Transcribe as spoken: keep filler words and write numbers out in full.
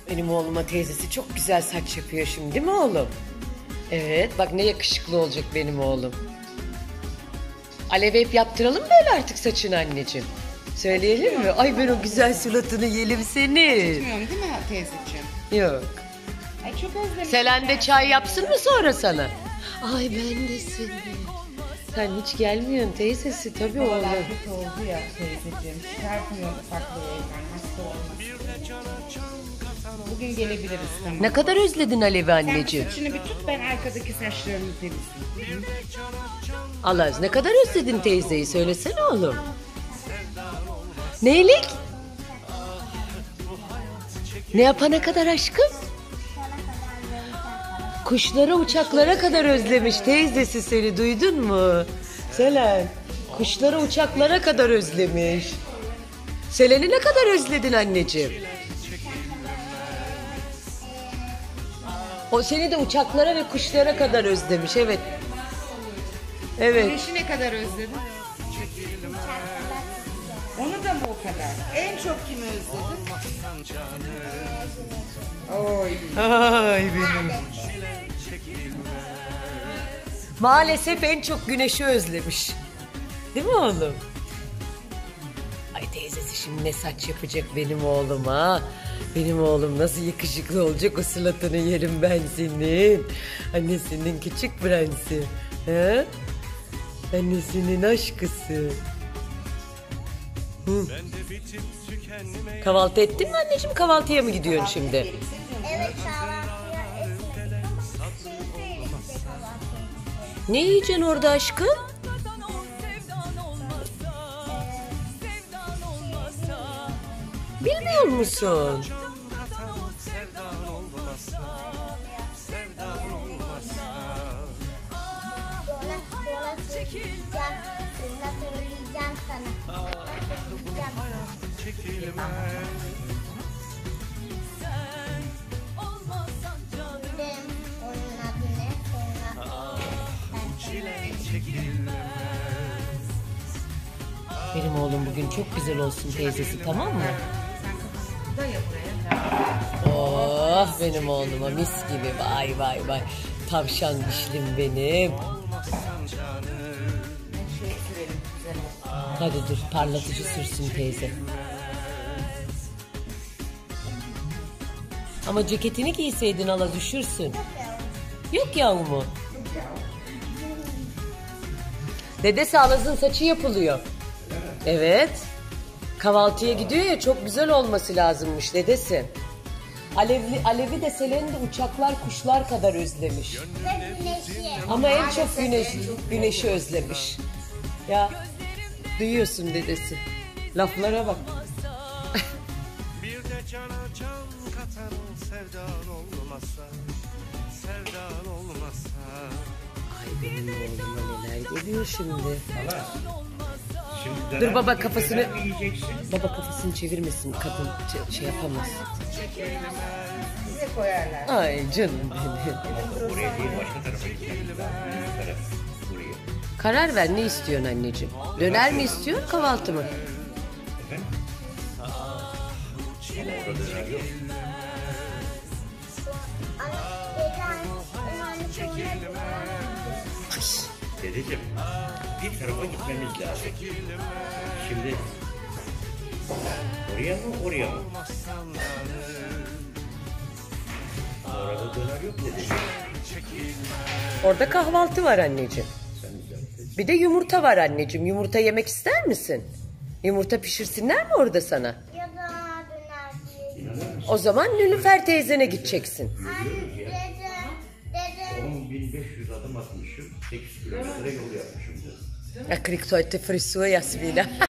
Benim oğluma teyzesi çok güzel saç yapıyor şimdi, değil mi oğlum? Evet, bak ne yakışıklı olacak benim oğlum. Alev hep yaptıralım böyle artık saçını anneciğim. Söyleyelim mi? Ay ben o güzel suratını yerim senin. Tutmuyorum değil mi teyzeciğim? Yok. Ay çok özlemişim. Selen de çay yapsın mı sonra sana? Ay ben de seni. Sen hiç gelmiyorsun teyzesi tabii oğlum. Babalar kötü oldu ya teyzeciğim. Çıkartmıyorum ufaklığı evden. Hasta olmasın. Bugün gelebiliriz tamam. Ne kadar özledin Alev'i Sen anneciğim. saçını bir tut, ben arkadaki saçlarını temizleyeyim. Allah ne kadar özledin teyzeyi söylesene oğlum. Neylik? Ne yapana kadar aşkım? Kuşlara uçaklara kadar özlemiş teyzesi seni, duydun mu? Selen kuşlara uçaklara kadar özlemiş. Selen'i ne kadar özledin anneciğim? O seni de uçaklara ve kuşlara kadar özlemiş, evet. Evet. Güneşi ne kadar özledin? Onu da mı o kadar? En çok kimi özledin? Oy. Ay benim. Maalesef en çok güneşi özlemiş. Değil mi oğlum? Ay teyzesi şimdi ne saç yapacak benim oğluma. Benim oğlum nasıl yakışıklı olacak, o suratını yerim ben senin. Annesinin küçük prensi. He? Annesinin aşkısı. Hı. Kahvaltı ettin mi anneciğim? Kahvaltıya mı gidiyorsun şimdi? Evet, kahvaltıya etmedik ama şeyde işte kahvaltıya. Ne yiyeceksin orada aşkım? Bilmiyor musun? Dola, dola söyleyeceğim, sırla söyleyeceğim sana. Söyleyeceğim. Bildim, onun adı ne? Sonra Benim oğlum bugün çok güzel olsun teyzesi, tamam mı? Da ya buraya. Oh benim oğluma mis gibi, vay vay vay. Tavşan dişlim benim. Şey sürelim güzel olsun. Hadi dur parlatıcı sürsün teyze. Ama ceketini giyseydin hala düşürsün. Yok yahu mu? Dedesi Alaz'ın saçı yapılıyor. Evet. Kahvaltıya gidiyor ya, çok güzel olması lazımmış dedesi. Alevli, Alevi de Selen'i de uçaklar kuşlar kadar özlemiş. ve güneşi. Ama en çok güneş, güneşi özlemiş. Ya duyuyorsun dedesi. Laflara bak. Bir de cana can katan sevdan olmasa, sevdan olmasa. Ay benim oğluma neler geliyor şimdi. Şimdi Dur baba kafasını, döner mi yiyeceksin? baba kafasını çevirmesin, kadın ç- şey yapamaz. Size koyarlar. Ay canım benim. Buraya değil, başka tarafa gitmemiz lazım. Büyük taraf. Buraya. Karar ver, ne istiyorsun anneciğim? Döner mi istiyorsun, kahvaltı mı? Efendim? Ama orada döner yok. Ama geçen umarım sonra Dedeciğim, bir tarafa gitmemiz lazım. Şimdi oraya mı oraya mı? Orada döner yok dedeciğim. Orada kahvaltı var anneciğim. Sen güzel. Bir de yumurta var anneciğim. Yumurta yemek ister misin? Yumurta pişirsinler mi orada sana? ya da döner diye. O zaman Nilüfer teyzene gideceksin. Anne, dede, dede. on bin beş yüz adım atmışım. sekiz kilometre yol yapmışım. Ja, kriegt heute Frisur, Jasmina.